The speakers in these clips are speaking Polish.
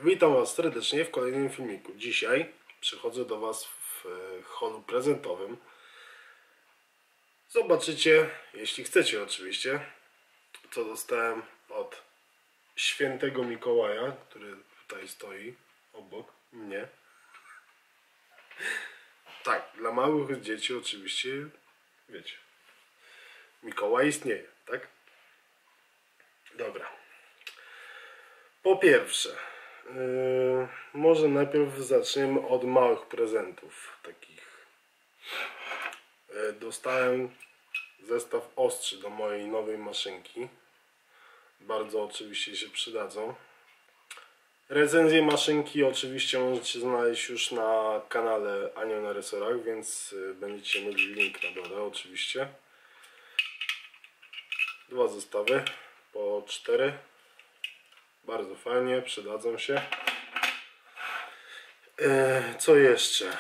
Witam Was serdecznie w kolejnym filmiku. Dzisiaj przychodzę do Was w holu prezentowym. Zobaczycie, jeśli chcecie oczywiście, co dostałem od świętego Mikołaja, który tutaj stoi obok mnie. Tak, dla małych dzieci oczywiście, wiecie, Mikołaj istnieje, tak? Dobra. Po pierwsze, może najpierw zaczniemy od małych prezentów takich. Dostałem zestaw ostrzy do mojej nowej maszynki. Bardzo oczywiście się przydadzą. Recenzję maszynki oczywiście możecie znaleźć już na kanale Anioł na Resorach, więc będziecie mieli link na dole oczywiście. Dwa zestawy po 4. Bardzo fajnie, przydadzą się. Co jeszcze?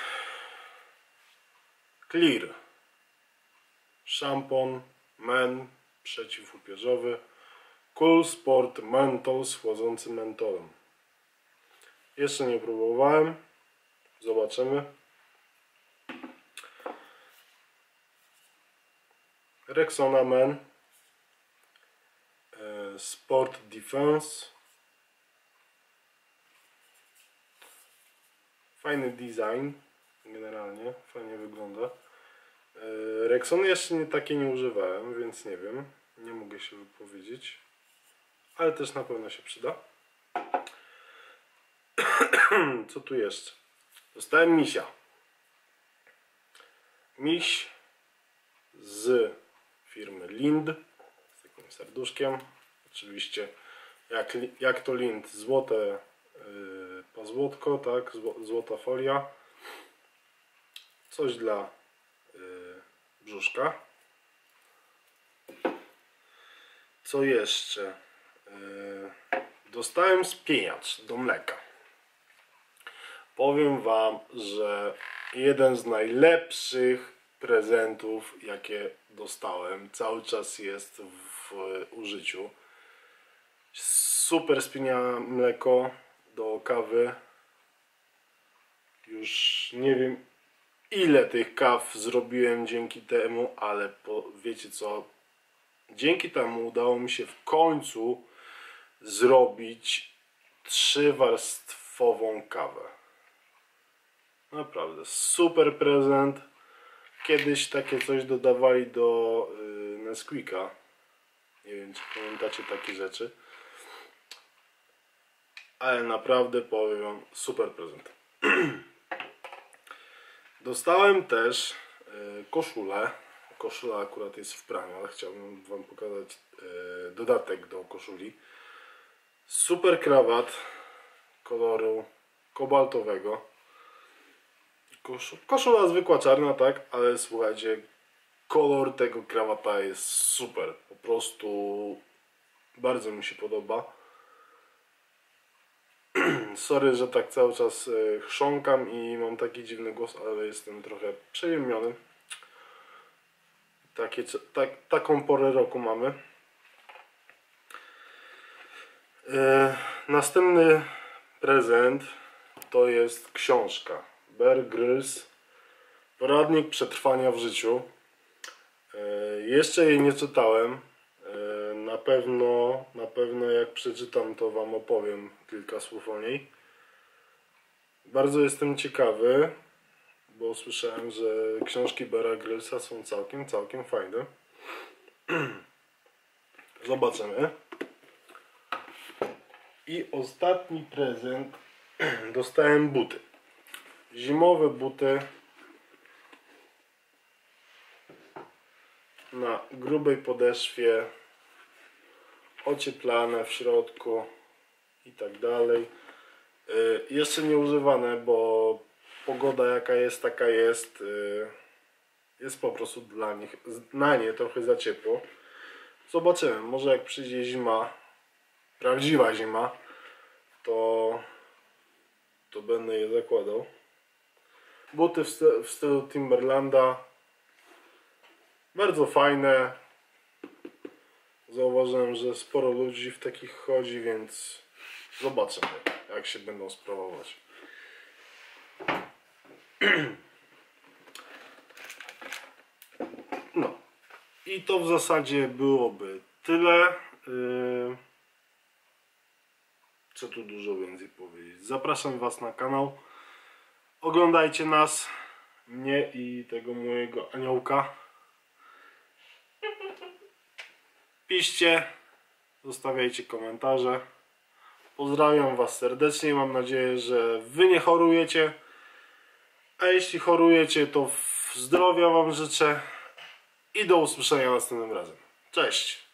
Clear. Szampon Men przeciwupierzowy. Cool Sport Menthol z chłodzącym mentolem. Jeszcze nie próbowałem. Zobaczymy. Rexona Men Sport Defense. Fajny design, generalnie, fajnie wygląda. Rexony jeszcze takie nie używałem, więc nie wiem, nie mogę się wypowiedzieć, ale też na pewno się przyda. Co tu jeszcze? Dostałem misia. Miś z firmy Lind, z takim serduszkiem. Oczywiście jak to Lind, złote pazłotko, tak, złota folia, coś dla brzuszka. Co jeszcze? Dostałem spieniacz do mleka. Powiem Wam, że jeden z najlepszych prezentów, jakie dostałem, cały czas jest w użyciu. Super spienia mleko do kawy. Już nie wiem, ile tych kaw zrobiłem dzięki temu, ale wiecie co? Dzięki temu udało mi się w końcu zrobić 3-warstwową kawę. Naprawdę super prezent. Kiedyś takie coś dodawali do Nesquika. Nie wiem, czy pamiętacie takie rzeczy. Ale naprawdę powiem Wam, super prezent. Dostałem też koszulę. Koszula akurat jest w praniu, ale chciałbym Wam pokazać dodatek do koszuli. Super krawat koloru kobaltowego. Koszula zwykła czarna, tak, ale słuchajcie, kolor tego krawata jest super. Po prostu bardzo mi się podoba. Sorry, że tak cały czas chrząkam i mam taki dziwny głos, ale jestem trochę przeziębiony. Taką porę roku mamy. Następny prezent to jest książka Bear Grylls, poradnik przetrwania w życiu. Jeszcze jej nie czytałem. Na pewno jak przeczytam, to Wam opowiem kilka słów o niej. Bardzo jestem ciekawy, bo słyszałem, że książki Beara Gryllsa są całkiem fajne. Zobaczymy. I ostatni prezent. Dostałem buty. Zimowe buty na grubej podeszwie, ocieplane w środku i tak dalej. Jeszcze nie używane, bo pogoda jaka jest, taka jest. Jest po prostu na nie trochę za ciepło. Zobaczymy, może jak przyjdzie zima, prawdziwa zima, to będę je zakładał. Buty w stylu Timberlanda. Bardzo fajne. Zauważyłem, że sporo ludzi w takich chodzi, więc zobaczymy, jak się będą sprawować. No. I to w zasadzie byłoby tyle. Co tu dużo więcej powiedzieć. Zapraszam Was na kanał. Oglądajcie nas. Mnie i tego mojego aniołka. Piszcie. Zostawiajcie komentarze. Pozdrawiam Was serdecznie. Mam nadzieję, że Wy nie chorujecie. A jeśli chorujecie, to zdrowia Wam życzę. I do usłyszenia następnym razem. Cześć!